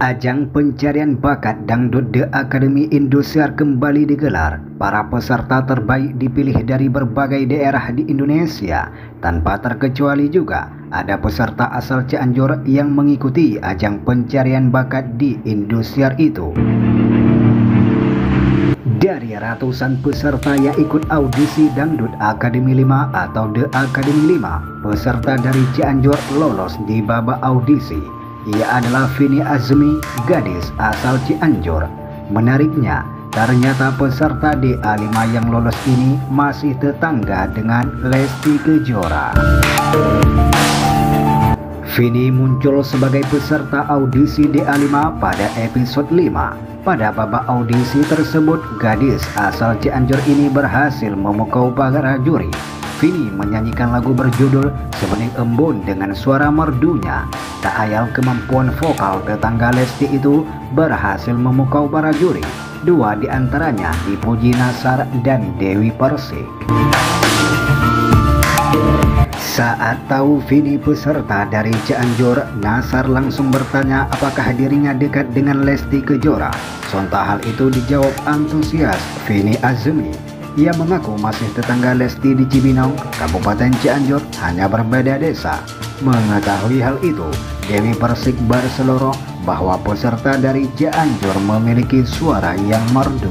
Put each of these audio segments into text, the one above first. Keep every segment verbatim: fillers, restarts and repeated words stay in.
Ajang pencarian bakat Dangdut The Academy Indosiar kembali digelar. Para peserta terbaik dipilih dari berbagai daerah di Indonesia. Tanpa terkecuali juga ada peserta asal Cianjur yang mengikuti ajang pencarian bakat di Indosiar itu. Dari ratusan peserta yang ikut audisi Dangdut Academy lima atau The Academy lima, peserta dari Cianjur lolos di babak audisi. Ia adalah Vini Azmi, gadis asal Cianjur. Menariknya, ternyata peserta D A lima yang lolos ini masih tetangga dengan Lesti Kejora. Vini muncul sebagai peserta audisi D A lima pada episode lima. Pada babak audisi tersebut, gadis asal Cianjur ini berhasil memukau para juri. Vini menyanyikan lagu berjudul Sebening Embun dengan suara merdunya. Tak ayal kemampuan vokal tetangga Lesti itu berhasil memukau para juri. Dua diantaranya dipuji Nasar dan Dewi Persik. Saat tahu Vini peserta dari Cianjur, Nasar langsung bertanya apakah dirinya dekat dengan Lesti Kejora. Sontak hal itu dijawab antusias Vini Azmi. Ia mengaku masih tetangga Lesti di Cibinong, Kabupaten Cianjur, hanya berbeda desa. Mengetahui hal itu, Dewi Persik berseloroh bahwa peserta dari Cianjur memiliki suara yang merdu.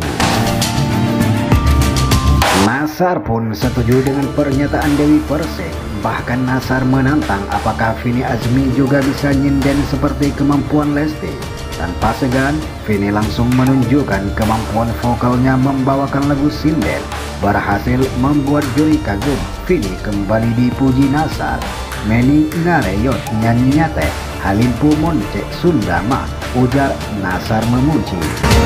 Nasar pun setuju dengan pernyataan Dewi Persik. Bahkan Nasar menantang apakah Vini Azmi juga bisa nyinden seperti kemampuan Lesti. Tanpa segan, Vini langsung menunjukkan kemampuan vokalnya membawakan lagu sinden. Berhasil membuat juri kagum. Vini kembali dipuji Nasar. Meni ngareyot nyanyinya teh halimpu moncek Sundama, ujar Nasar memuji.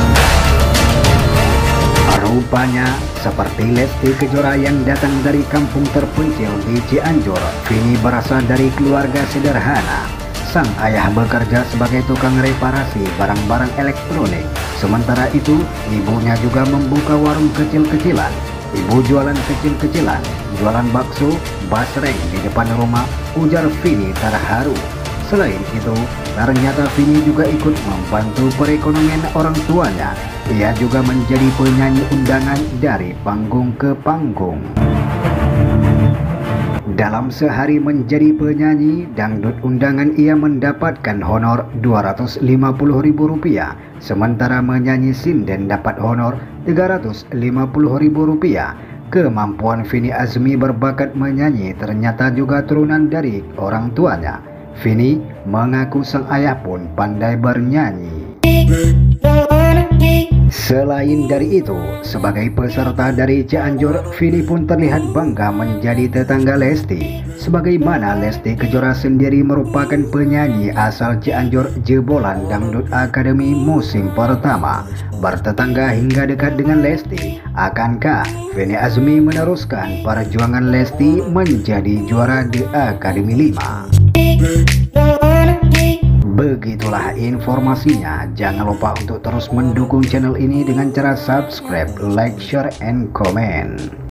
Rupanya seperti Lesti Kejora yang datang dari kampung terpencil di Cianjur, Vini berasal dari keluarga sederhana. Sang ayah bekerja sebagai tukang reparasi barang-barang elektronik. Sementara itu, ibunya juga membuka warung kecil-kecilan. Ibu jualan kecil-kecilan, jualan bakso, basreng di depan rumah, ujar Vini terharu. Selain itu, ternyata Vini juga ikut membantu perekonomian orang tuanya. Ia juga menjadi penyanyi undangan dari panggung ke panggung. Dalam sehari menjadi penyanyi dangdut undangan, ia mendapatkan honor dua ratus lima puluh ribu rupiah, sementara menyanyi sinden dapat honor tiga ratus lima puluh ribu rupiah. Kemampuan Vini Azmi berbakat menyanyi ternyata juga turunan dari orang tuanya. Vini mengaku sang ayah pun pandai bernyanyi. Selain dari itu, sebagai peserta dari Cianjur, Vini pun terlihat bangga menjadi tetangga Lesti. Sebagaimana Lesti Kejora sendiri merupakan penyanyi asal Cianjur jebolan Dangdut Academy musim pertama. Bertetangga hingga dekat dengan Lesti, akankah Vini Azmi meneruskan perjuangan Lesti menjadi juara The Academy lima? Begitulah informasinya. Jangan lupa untuk terus mendukung channel ini dengan cara subscribe, like, share, and comment.